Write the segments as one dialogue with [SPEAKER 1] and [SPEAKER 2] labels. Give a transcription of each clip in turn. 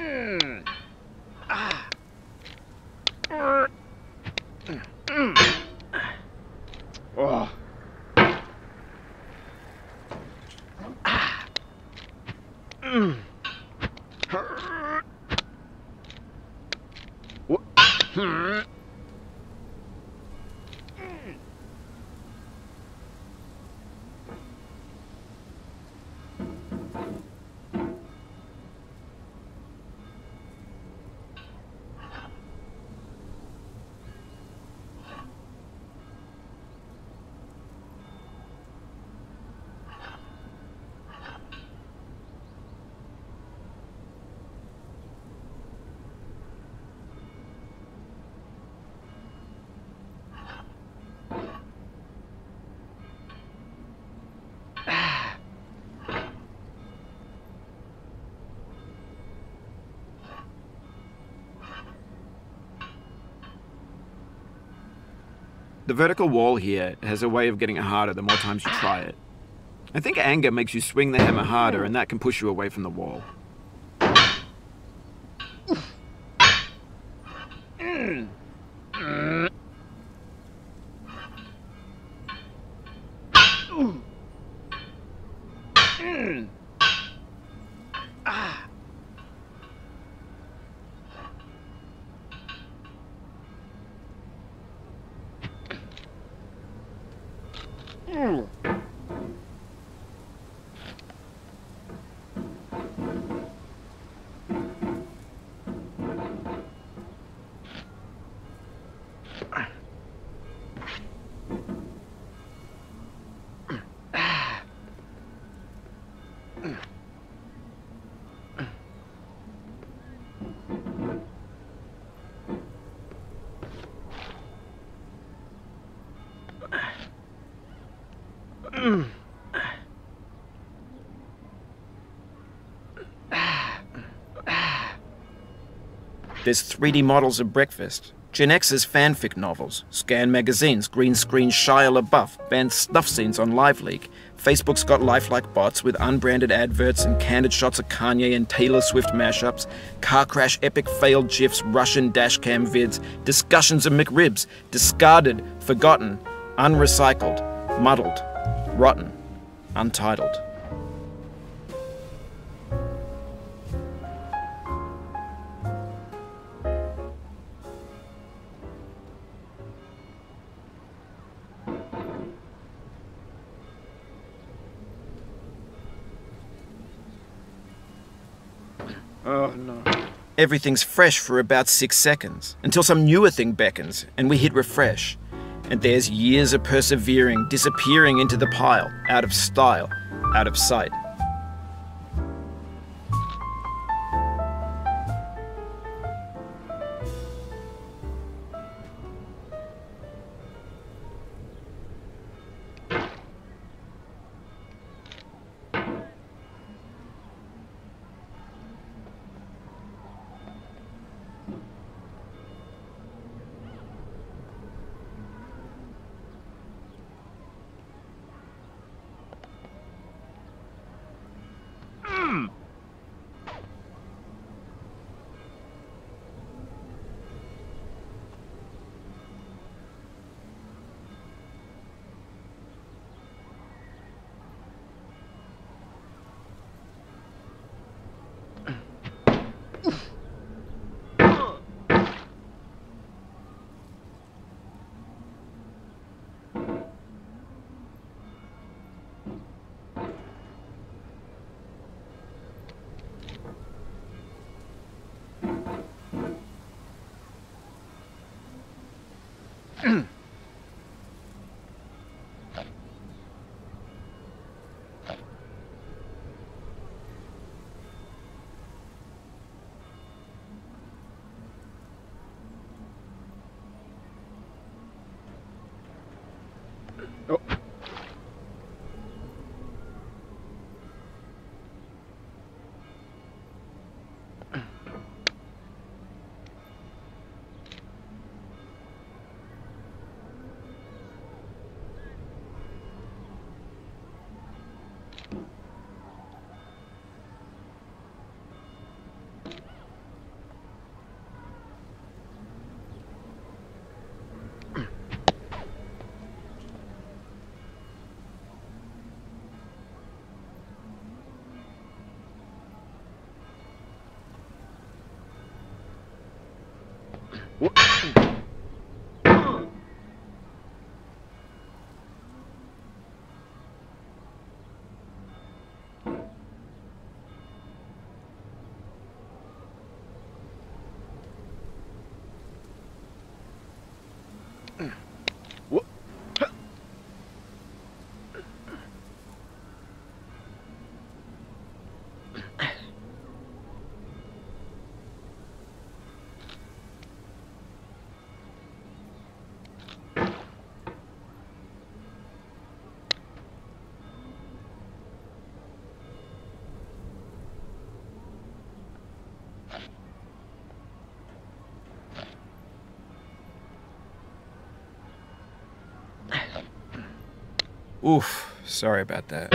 [SPEAKER 1] Oh. The vertical wall here has a way of getting harder the more times you try it. I think anger makes you swing the hammer harder, and that can push you away from the wall.
[SPEAKER 2] There's 3D models of breakfast, Gen X's fanfic novels, Scan magazines, green screen Shia LaBeouf, banned snuff scenes on LiveLeak. Facebook's got lifelike bots with unbranded adverts and candid shots of Kanye and Taylor Swift mashups, car crash epic failed GIFs, Russian dashcam vids, discussions of McRibs, discarded, forgotten, unrecycled, muddled, rotten, untitled.
[SPEAKER 1] Oh, no.
[SPEAKER 2] Everything's fresh for about 6 seconds, until some newer thing beckons, and we hit refresh. And there's years of persevering, disappearing into the pile, out of style, out of sight.
[SPEAKER 1] Oh.
[SPEAKER 2] Oof, sorry about that.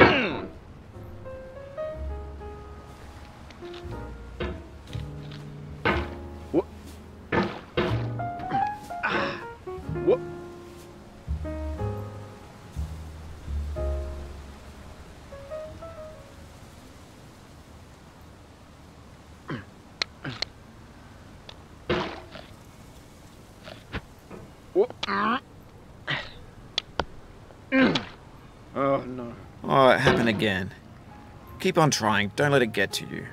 [SPEAKER 3] Oh, no.
[SPEAKER 2] Oh, it happened again. Keep on trying, don't let it get to you.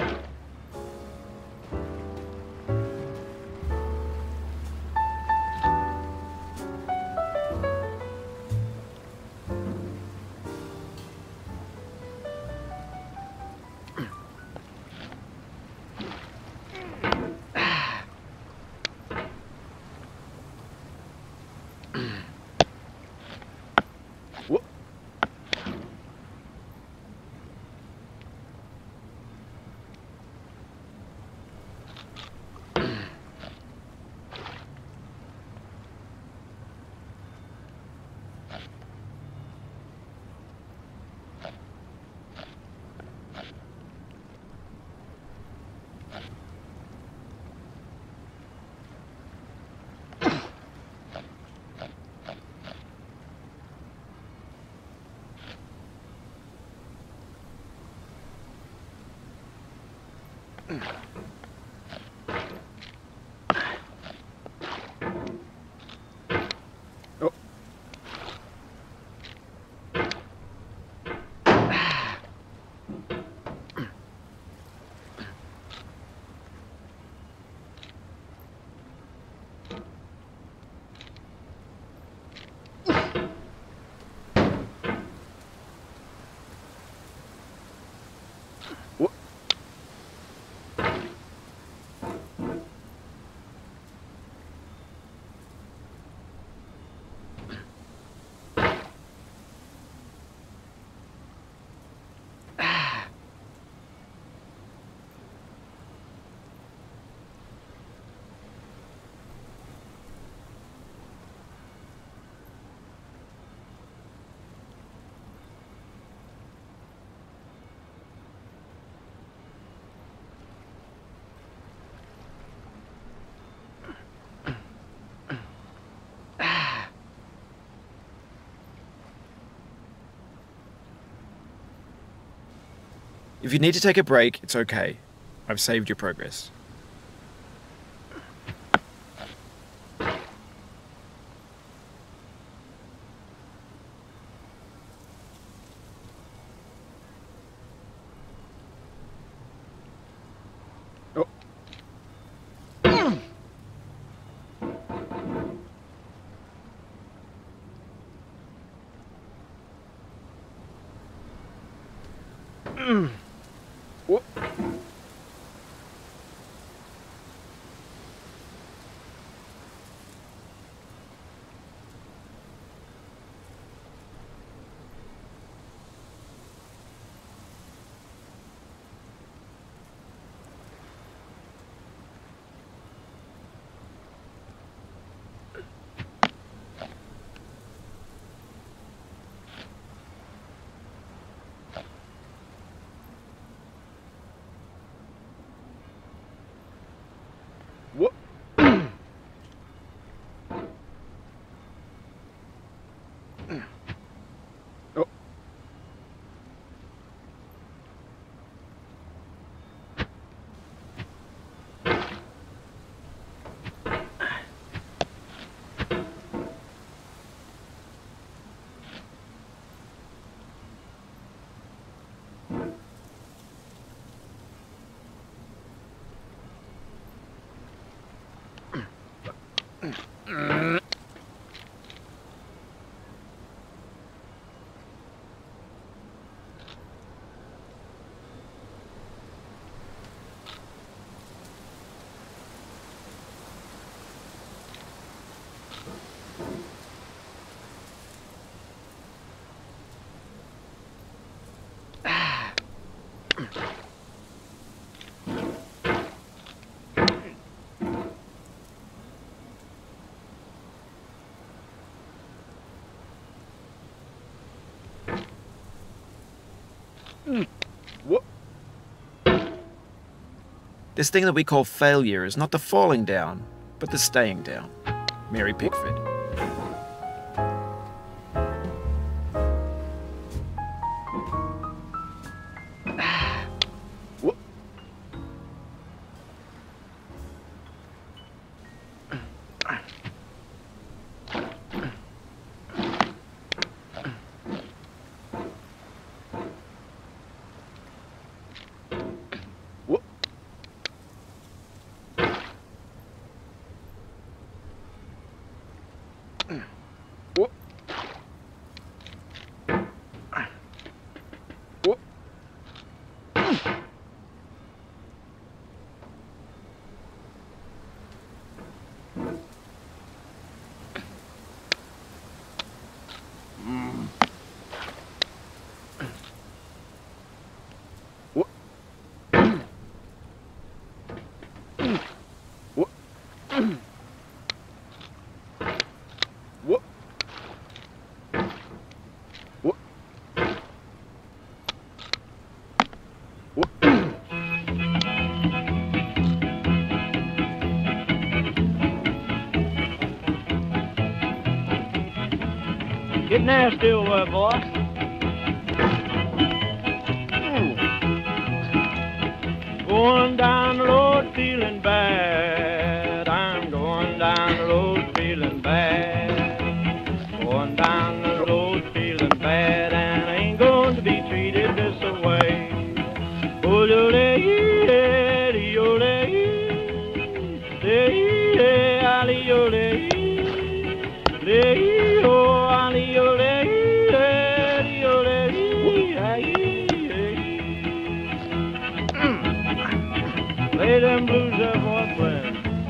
[SPEAKER 2] If you need to take a break, it's okay. I've saved your progress.
[SPEAKER 1] What?
[SPEAKER 2] This thing that we call failure is not the falling down, but the staying down. Mary Pickford.
[SPEAKER 3] Get nasty over there, boy. Going down the road feeling bad. I'm going down the road feeling bad. Going down the road feeling bad, and I ain't going to be treated this way. Oh, play them blues up, boy, play.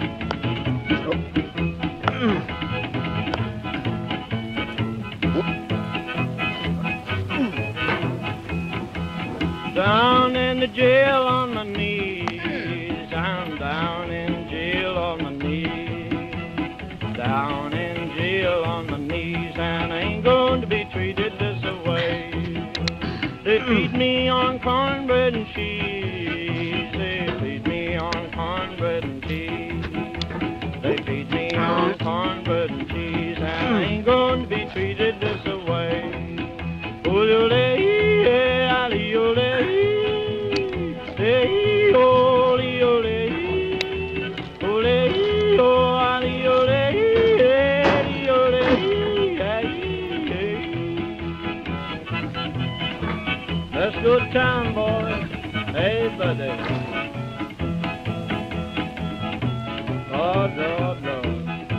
[SPEAKER 3] Down in the jail on my knees, I'm down in jail on my knees, down in jail on my knees, and I ain't going to be treated this way. They feed me on cornbread and cheese, they feed me on cornbread and cheese, they feed me on cornbread and cheese, and I ain't going to be treated this way. Let's go to town, boys. Hey, buddy. Lord, Lord, Lord.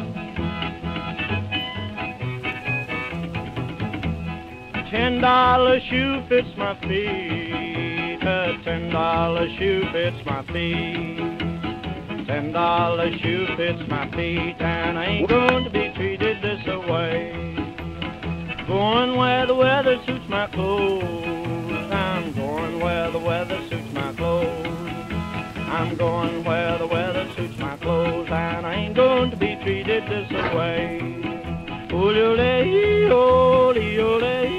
[SPEAKER 3] $10 shoe fits my feet. A $10 shoe fits my feet. $10 shoe fits my feet, and I ain't going to be treated this way. Going where the weather suits my clothes. I'm going where the weather suits my clothes. I'm going where the weather suits my clothes, and I ain't going to be treated this way. Ole, ole, ole,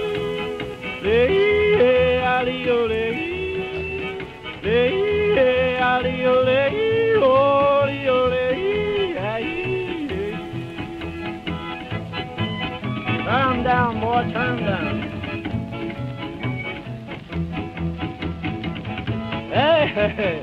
[SPEAKER 3] turn down, boy, turn down. Hey, hey, hey.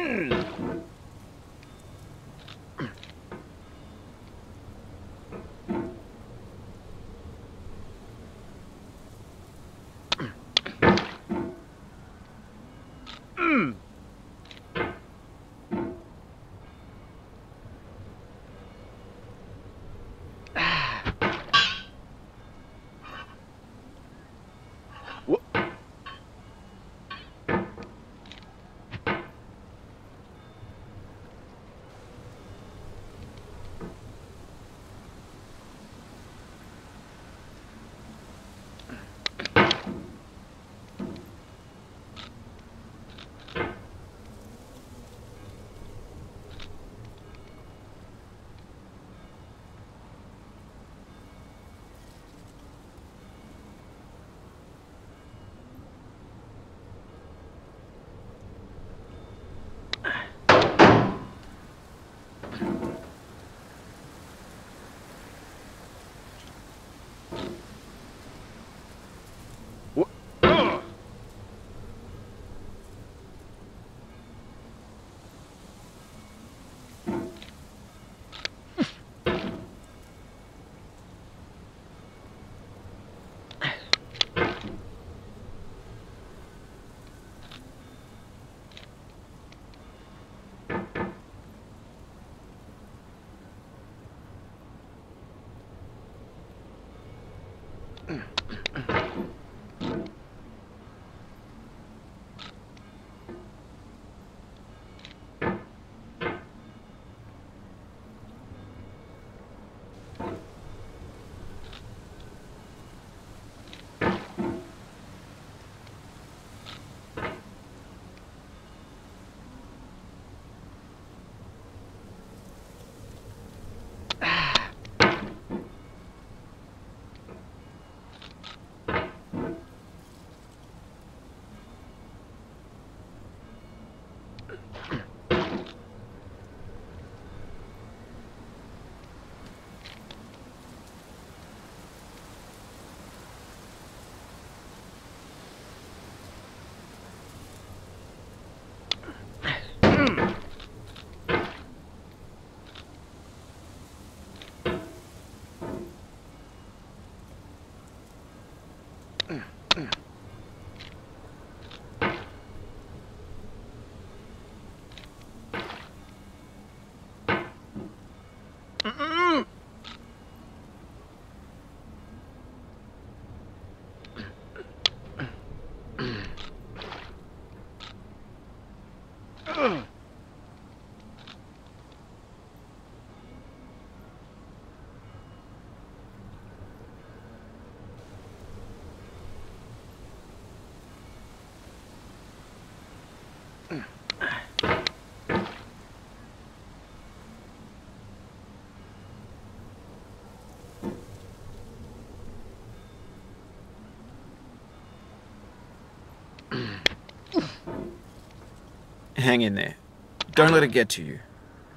[SPEAKER 2] Hang in there. Don't let it get to you.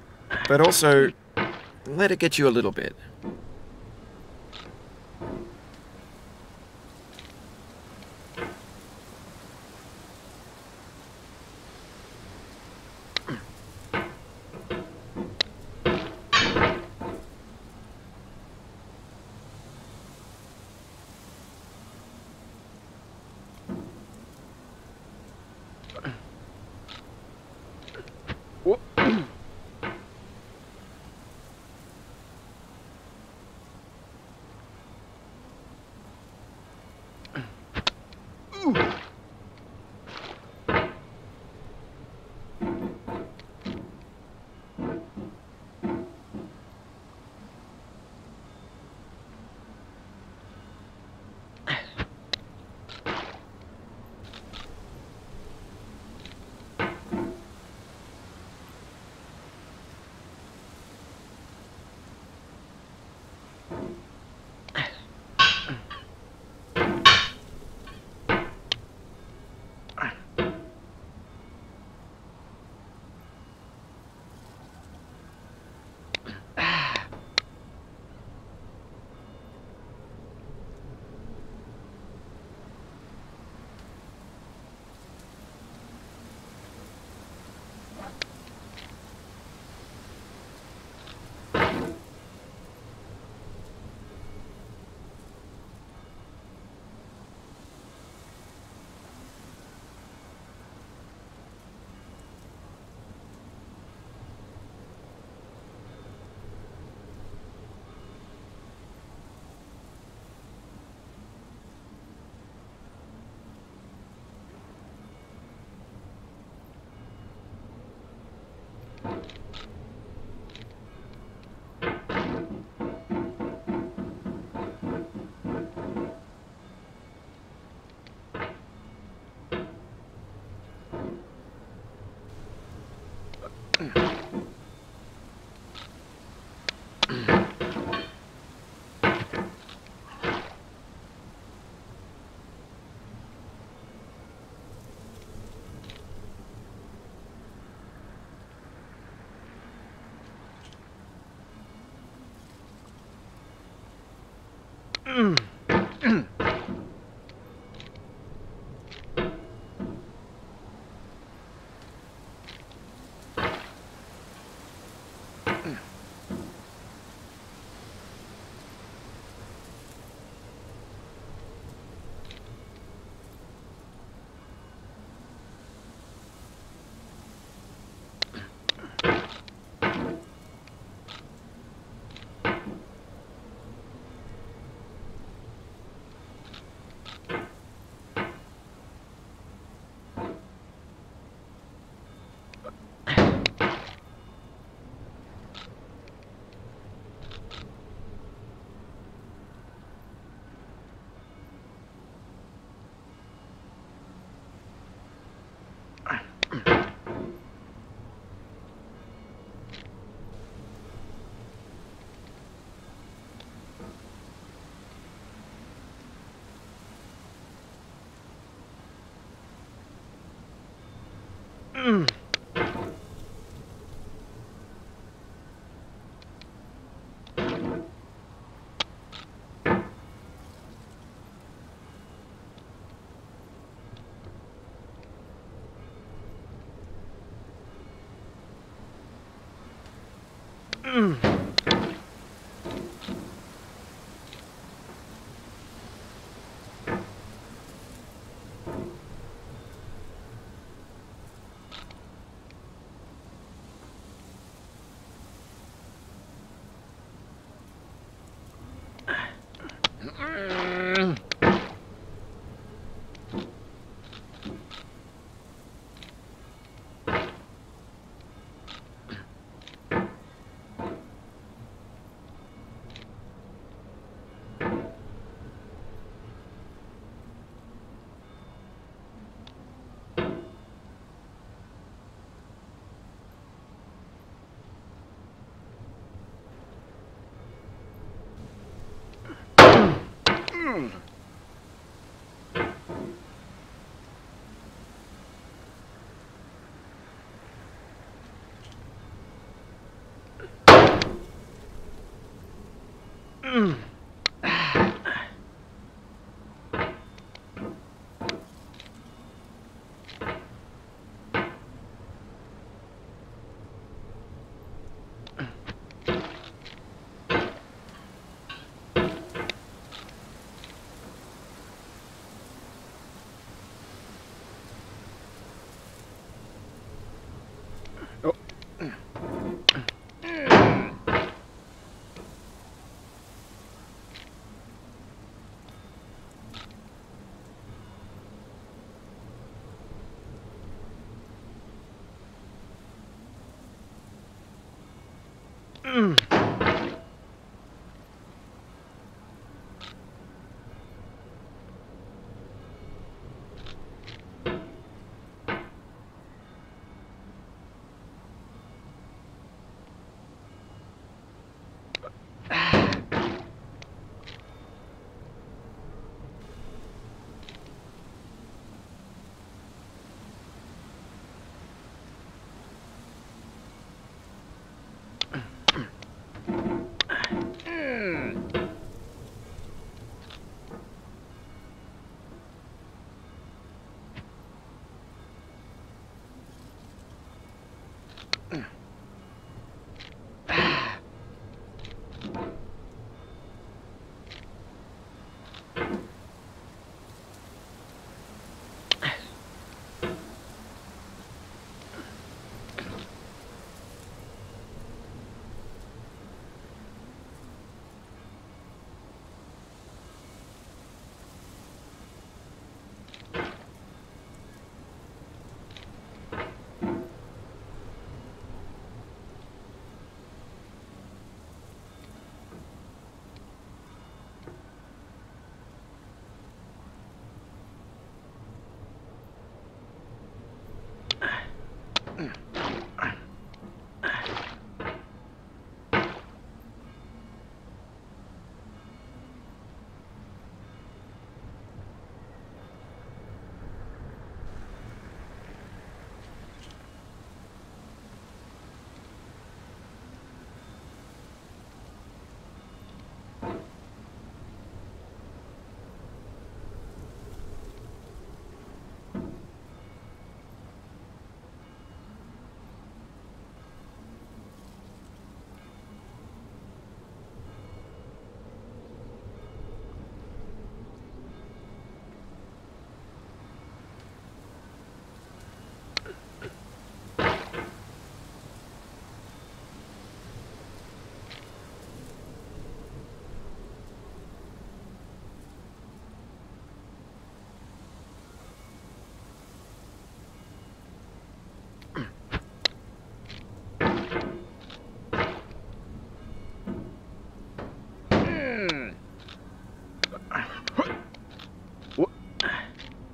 [SPEAKER 2] But also, let it get you a little bit.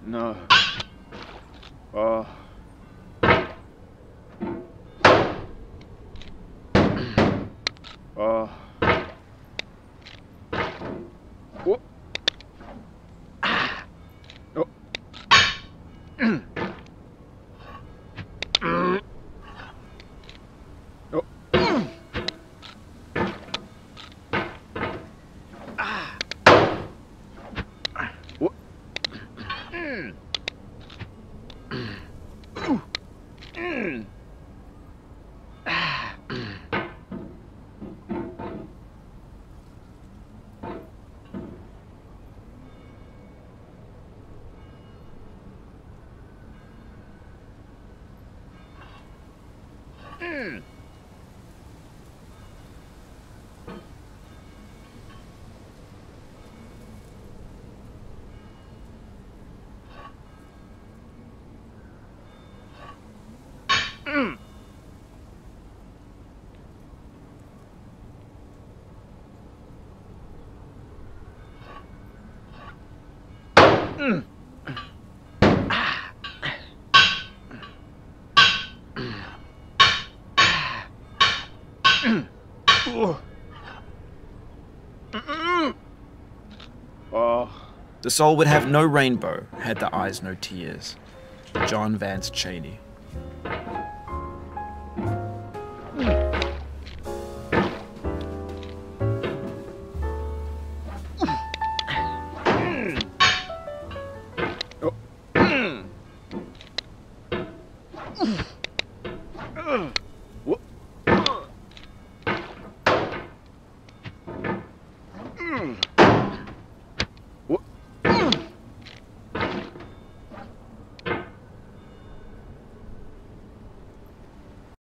[SPEAKER 4] No. Oh. Oh. Whoop. Oh.
[SPEAKER 2] The soul would have no rainbow, had the eyes no tears. John Vance Cheney.